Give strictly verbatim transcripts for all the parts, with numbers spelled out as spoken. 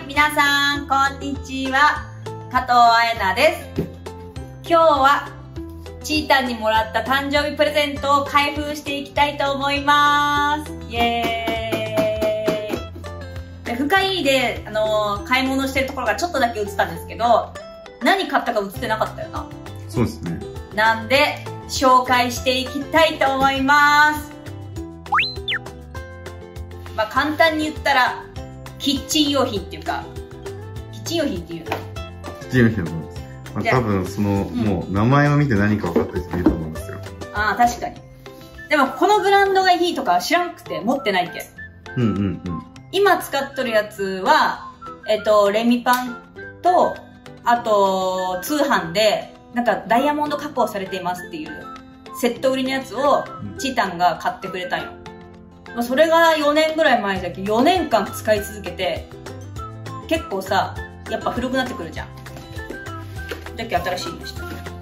皆さん、こんにちは。加藤あえなです。今日は、ちーたんにもらった誕生日プレゼントを開封していきたいと思います。イエーイ。深いで、あのー、買い物してるところがちょっとだけ映ったんですけど、何買ったか映ってなかったよな。 そうですね。 なんで、紹介していきたいと思います。まあ簡単に言ったら、キッチン用品っていうか、キッチン用品っていうのキッチン用品のものです。まあ、多分その、うん、もう名前を見て何か分かった人もいると思うんですよ。ああ、確かに。 でもこのブランドがいいとか知らんくて持ってないけ。 うんうんうん。 今使っとるやつは、えっと、レミパンと、あと、通販で、なんかダイヤモンド加工されていますっていう、セット売りのやつを、チータンが買ってくれたんよ。まあ、それがよねんぐらい前だけど、よねんかん使い続けて、結構さ、やっぱ古くなってくるじゃん。だけ新しいのした。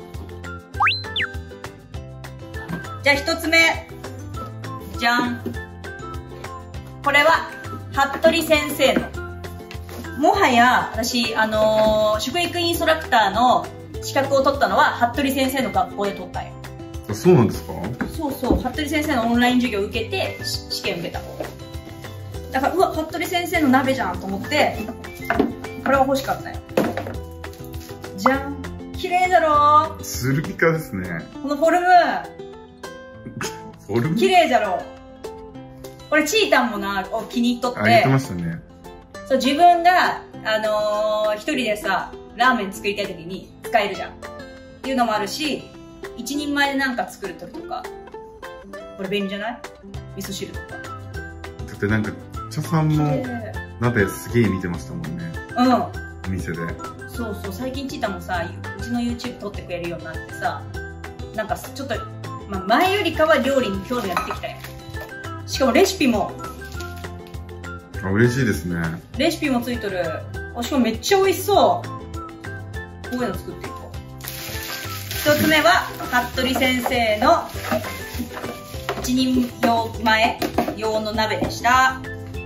じゃあ一つ目。じゃん。これは、服部先生の。もはや、私、あのー、食育インストラクターの資格を取ったのは、服部先生の学校で取ったんよ。 あ、そうなんですか？ そうそう、服部先生のオンライン授業を受けて、試験受けた。だから、うわ、服部先生の鍋じゃんと思って、これは欲しかったよ。じゃん。綺麗だろ？ スルピカですね。 このフォルム。 フォルム？ 綺麗じゃろ？これ、チータンもな、を気に入っとって。 あ、言ってましたね。 そう、自分が、あのー、一人でさ、ラーメン作りたい時に使えるじゃん。っていうのもあるし、一人前でなんか作る時とか、これ便利じゃない？味噌汁とか。 だってなんか、茶さんも鍋すげえ見てましたもんね。 うん。 お店で。 そうそう、最近チータもさ、うちの YouTube 撮ってくれるようになってさ、なんかちょっと、まあ、前よりかは料理に興味が出てきたよ。しかもレシピも。 あ、嬉しいですね。 レシピもついとる。しかもめっちゃ美味しそう。こういうの作っていこう。一つ目は、服部先生の一人用前用の鍋でした。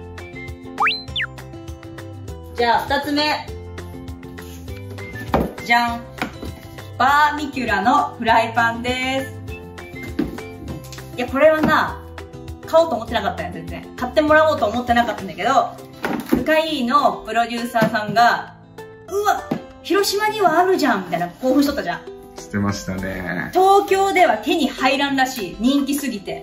じゃあ、二つ目。じゃん。バーミキュラのフライパンです。いや、これはな、買おうと思ってなかったよ、全然。買ってもらおうと思ってなかったんだけど、深井のプロデューサーさんが、うわ、広島にはあるじゃんみたいな興奮しとったじゃん。 してましたね。 東京では手に入らんらしい。人気すぎて。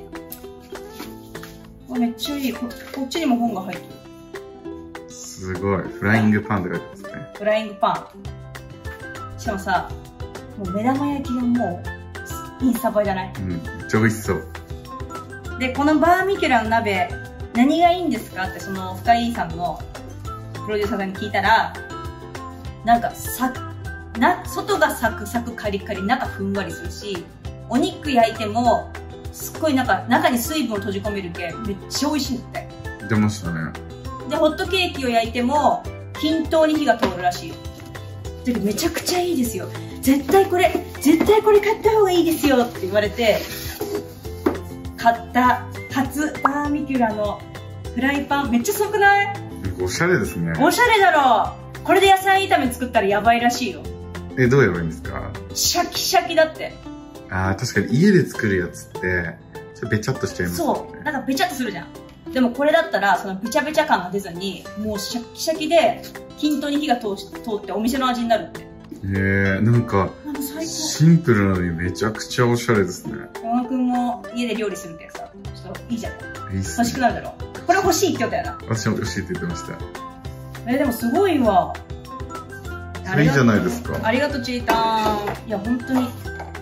めっちゃいい。こ, こっちにも本が入ってる。 すごい。フライングパンって書いてますね。 フライングパン。しかもさ、もう目玉焼きがもう、インスタ映えじゃない？ うん。めっちゃ美味しそう。 で、このバーミキュラの鍋、何がいいんですかって、その深井さんのプロデューサーさんに聞いたら、なんか、さ、な、外がサクサクカリカリ、中ふんわりするし、お肉焼いても、すっごいなんか、中に水分を閉じ込めるけ、めっちゃ美味しいんだって。 出ましたね。 で、ホットケーキを焼いても、均等に火が通るらしいよ。で、めちゃくちゃいいですよ。絶対これ、絶対これ買った方がいいですよって言われて、買った初バーミキュラのフライパン、めっちゃすごくない？ おしゃれですね。 おしゃれだろ。これで野菜炒め作ったらやばいらしいよ。 え、どうやればいいんですか？ シャキシャキだって。 ああ、確かに家で作るやつって、ちょっとべちゃっとしちゃいますよね。 そう。なんかべちゃっとするじゃん。でもこれだったら、そのべちゃべちゃ感が出ずに、もうシャキシャキで、均等に火が通し、通ってお店の味になるって。 へえ、なんか、シンプルなのにめちゃくちゃおしゃれですね。 山田くんも家で料理するけどさ、ちょっといいじゃん。 いいっすね。 欲しくなるだろ。これ欲しいって言ったよな。 私も欲しいって言ってました。 え、でもすごいわ。 それいいじゃないですか。 ありがとう、チーターン。いや、本当に。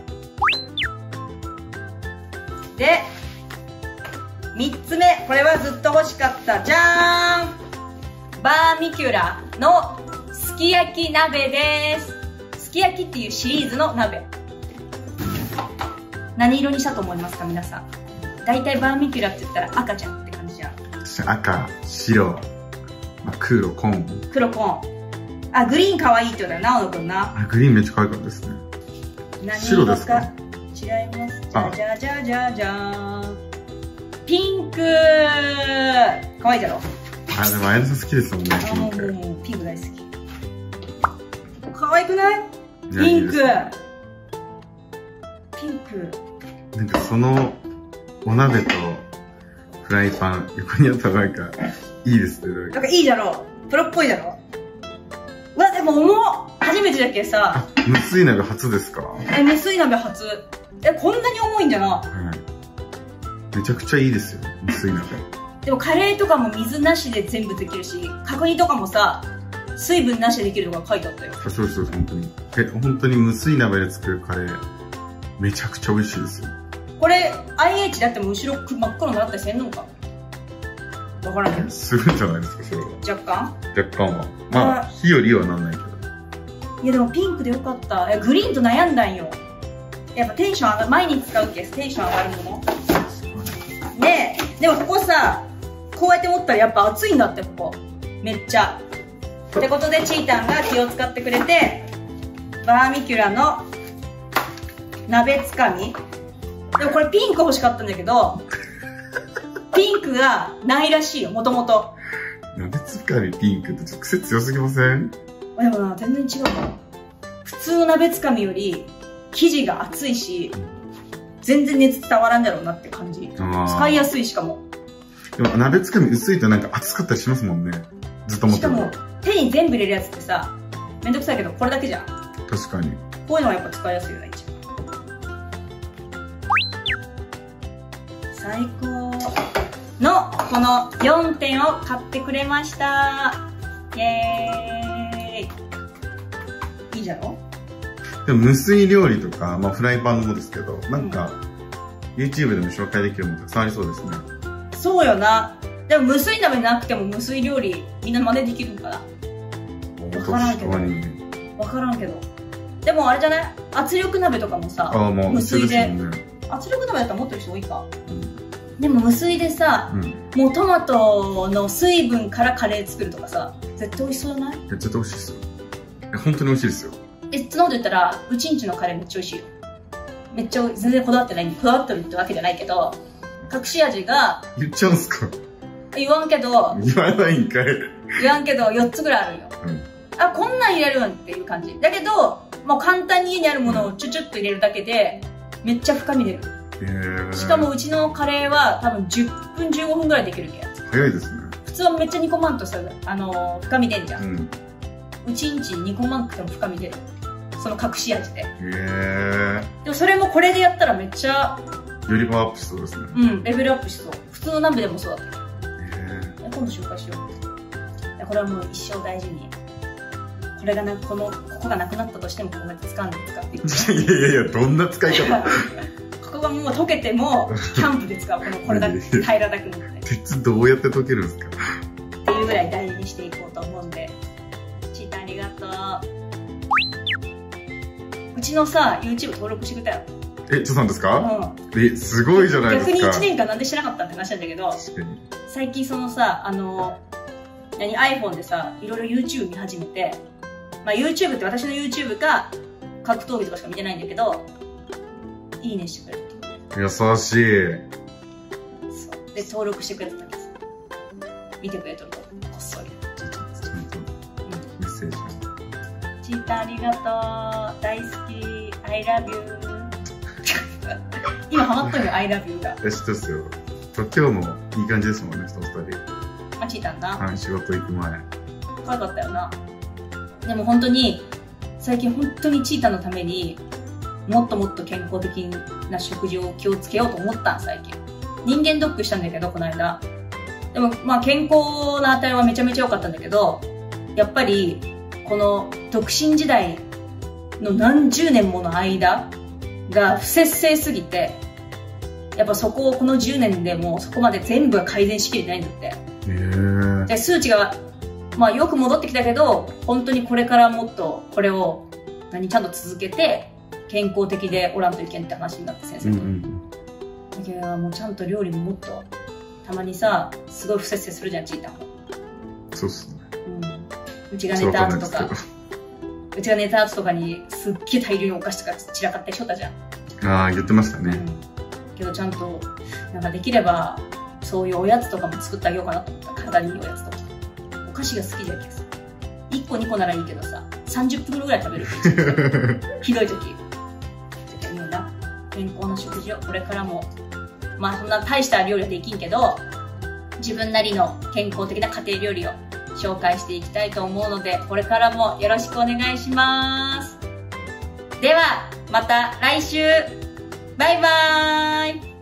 で、三つ目。これはずっと欲しかった。じゃーん！バーミキュラのすき焼き鍋です。すき焼きっていうシリーズの鍋。何色にしたと思いますか、皆さん。大体バーミキュラって言ったら赤ちゃんって感じじゃん。 赤、白、まあ、黒、紺。 黒紺。あ、グリーン可愛いって言うたら、直野くんな。 あ、グリーンめっちゃ可愛かったですね。 何白ですか？ 違います。じゃじゃじゃじゃじゃーん。ピンクー。可愛いじゃろ？ あ、でもあやなさん好きですもんね、 あ、もう、もう、ピンク大好き。可愛くない？ピンク。ピンク。 なんかその、お鍋とフライパン、横にあったらなんか、いいですね。 なんかいいだろう。プロっぽいだろう。うわ、でも重っ。初めてだっけさ。 無水鍋初ですか？ え、無水鍋初。え、こんなに重いんだな。はい。 めちゃくちゃいいですよ、無水鍋。 でもカレーとかも水なしで全部できるし、角煮とかもさ、水分なしでできるとか書いてあったよ。 あ、そうそう、本当に。え、本当に無水鍋で作るカレー、めちゃくちゃ美味しいですよ。 これ、アイエイチ であっても後ろ真っ黒になったりせんのかわからんけど。 するんじゃないですか、それは。 若干若干は。まあ、火よりはなんないけど。 いや、でもピンクでよかった。え、グリーンと悩んだんよ。やっぱテンション上がる、毎日使うけテンション上がるもの。ねえ、でもここさ、こうやって持ったらやっぱ熱いんだって、ここ。めっちゃ。ってことで、チータンが気を使ってくれて、バーミキュラの鍋つかみ。でもこれピンク欲しかったんだけど、ピンクがないらしいよ、もともと。 鍋つかみピンクってちょっと癖強すぎません？ でもな、全然違うな。普通の鍋つかみより、生地が厚いし、全然熱伝わらんだろうなって感じ。使いやすいしかも。 でも鍋つかみ薄いとなんか熱かったりしますもんね。ずっと持ってると。 しかも、手に全部入れるやつってさ、めんどくさいけど、これだけじゃん。 確かに。 こういうのはやっぱ使いやすいよね、一番。最高のこのよんてんを買ってくれました。イエーイ。いいじゃろ？ でも無水料理とか、まあフライパンもですけど、なんか、うん、YouTube でも紹介できるものたくさんありそうですね。 そうよな。でも無水鍋なくても無水料理みんな真似できるんかな。わからんけど。わからんけど。でもあれじゃない？圧力鍋とかもさ、 あ、もう無水で。 ね、 圧力鍋だったら持ってる人多いか。うん、でも無水でさ、うん、もうトマトの水分からカレー作るとかさ、絶対美味しそうじゃない？ 絶対美味しいですよ。本当に美味しいですよ。 え、そんなこと言ったら、うちんちのカレーめっちゃ美味しいよ。めっちゃ全然こだわってないんで、こだわってるってわけじゃないけど、隠し味が、 言っちゃうんすか？ 言わんけど、 言わないんかい。 言わんけど、よっつぐらいあるよ。うん、あ、こんなん入れるんっていう感じ。だけど、もう簡単に家にあるものをチュチュッと入れるだけで、めっちゃ深み出る。へー。しかもうちのカレーは多分じゅっぷんじゅうごふんぐらいできるけん。早いですね。 普通はめっちゃ煮込まんとさ、あのー、深み出んじゃん。うん、うちんち煮込まんくても深み出る。その隠し味で。へー。でもそれもこれでやったらめっちゃ、 よりパワーアップしそうですね。 うん、レベルアップしそう。普通の鍋でもそうだった。へー。今度紹介しよう。これはもう一生大事に。これがな、この、ここがなくなったとしてもここまで掴んで使っていく。 いやいやいや、どんな使い方ここがもう溶けても、キャンプで使う。この、これだけ平らだけのね。 鉄どうやって溶けるんですか？ っていうぐらい大事にしていこうと思うんで。チータありがとう。うちのさ、YouTube 登録してくれたよ。 え、ちょさんですか？うん。え、すごいじゃないですか。 逆にいちねんかんなんでしてなかったって話なんだけど、最近そのさ、あの、何 iPhone でさ、いろいろ YouTube 見始めて、まあ YouTube って私の YouTube か、格闘技とかしか見てないんだけど、いいねしてくれる。 優しい。そう。 で、登録してくれてたんです。見てくれとると、こっそり。 ちゃんと、メッセージ。 チータありがとう。大好き。I love you。今ハマったのよ、I love you が。 え、知ってますよ。今日もいい感じですもんね、その二人。 あ、チータンな。 はい、仕事行く前。 可愛かったよな。でも本当に、最近本当にチータンのために、もっともっと健康的な食事を気をつけようと思ったん、最近。人間ドックしたんだけど、この間。でも、まあ健康な値はめちゃめちゃ良かったんだけど、やっぱり、この独身時代の何十年もの間が不節制すぎて、やっぱそこをこのじゅうねんでもうそこまで全部は改善しきれてないんだって。へー。で、数値が、まあよく戻ってきたけど、本当にこれからもっとこれを何ちゃんと続けて健康的でおらんといけんって話になって先生と。うんうん、だけどもうちゃんと料理ももっと、たまにさ、すごい不節制するじゃん、チータンも。 そうっすね。 うん。うちが寝た後とか、うちが寝た後とかにすっげえ大量にお菓子とか散らかったりしとったじゃん。 ああ、言ってましたね。うん、 けどちゃんと、なんかできれば、そういうおやつとかも作ってあげようかなと思った。体にいいおやつとか。 菓子が好きじゃけさ。いっこにこならいいけどさ、さんじゅっぷくぐらい食べるってひどい時。じゃみんな、健康な食事をこれからも、まあそんな大した料理はできんけど、自分なりの健康的な家庭料理を紹介していきたいと思うので、これからもよろしくお願いします。では、また来週バイバーイ